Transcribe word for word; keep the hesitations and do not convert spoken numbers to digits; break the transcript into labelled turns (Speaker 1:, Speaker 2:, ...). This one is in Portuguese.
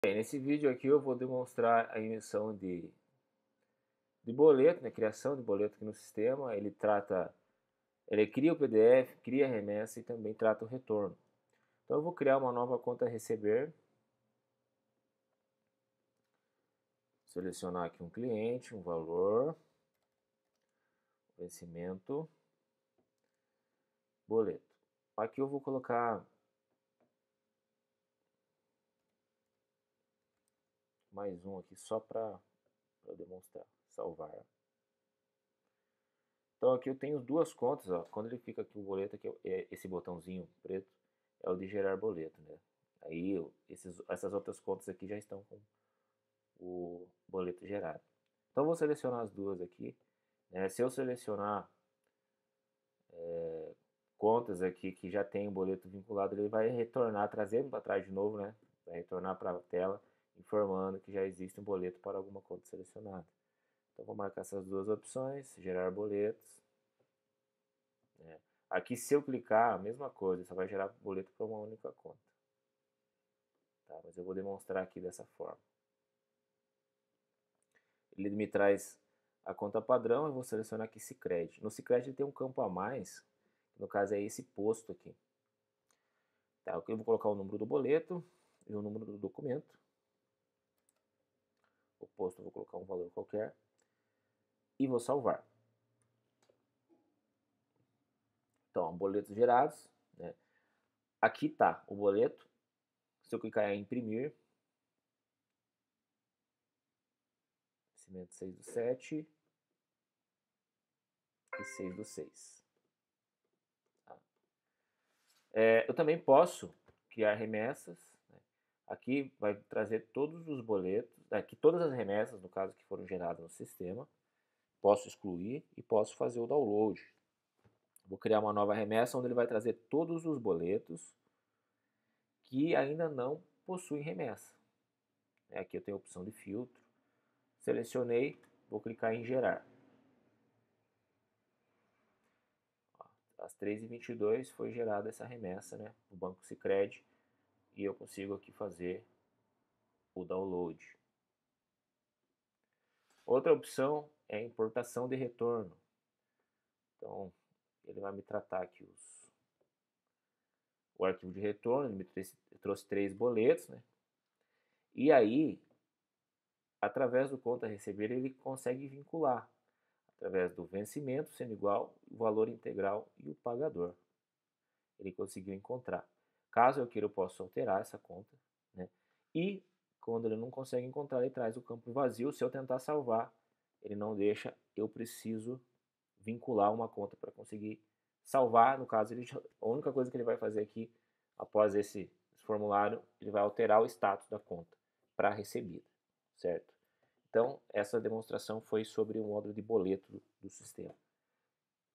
Speaker 1: Bem, nesse vídeo aqui eu vou demonstrar a emissão de, de boleto, né, criação de boleto aqui no sistema. Ele trata, ele cria o P D F, cria a remessa e também trata o retorno. Então eu vou criar uma nova conta a receber. Selecionar aqui um cliente, um valor, vencimento, boleto. Aqui eu vou colocar mais um aqui só para demonstrar, salvar. Então aqui eu tenho duas contas, ó. Quando ele fica aqui o boleto, aqui, é esse botãozinho preto é o de gerar boleto, né? Aí eu, esses, essas outras contas aqui já estão com o boleto gerado. Então vou selecionar as duas aqui, né? Se eu selecionar é, contas aqui que já tem o boleto vinculado, ele vai retornar, trazendo para trás de novo, né? Vai retornar para a tela informando que já existe um boleto para alguma conta selecionada. Então vou marcar essas duas opções, gerar boletos. Né? Aqui se eu clicar, a mesma coisa, só vai gerar boleto para uma única conta. Tá? Mas eu vou demonstrar aqui dessa forma. Ele me traz a conta padrão, eu vou selecionar aqui Sicredi. No Sicredi ele tem um campo a mais, que no caso é esse posto aqui. Tá, eu vou colocar o número do boleto e o número do documento. O posto eu vou colocar um valor qualquer e vou salvar. Então, boletos gerados, né? Aqui está o boleto. Se eu clicar em imprimir, vencimento seis do sete e seis do seis. Tá. É, eu também posso criar remessas. Né? Aqui vai trazer todos os boletos, aqui todas as remessas, no caso, que foram geradas no sistema. Posso excluir e posso fazer o download. Vou criar uma nova remessa onde ele vai trazer todos os boletos que ainda não possuem remessa. Aqui eu tenho a opção de filtro. Selecionei, vou clicar em gerar. Às três e vinte e dois foi gerada essa remessa, né, no Banco Sicredi, e eu consigo aqui fazer o download. Outra opção é a importação de retorno. Então, ele vai me tratar aqui os, o arquivo de retorno, ele me trouxe, trouxe três boletos, né? E aí, através do conta a receber, ele consegue vincular, através do vencimento sendo igual, o valor integral e o pagador. Ele conseguiu encontrar. Caso eu queira, eu posso alterar essa conta, né? E quando ele não consegue encontrar, ele traz o campo vazio. Se eu tentar salvar, ele não deixa, eu preciso vincular uma conta para conseguir salvar. No caso, ele, a única coisa que ele vai fazer aqui, após esse, esse formulário, ele vai alterar o status da conta para recebida, certo? Então, essa demonstração foi sobre o módulo de boleto do, do sistema.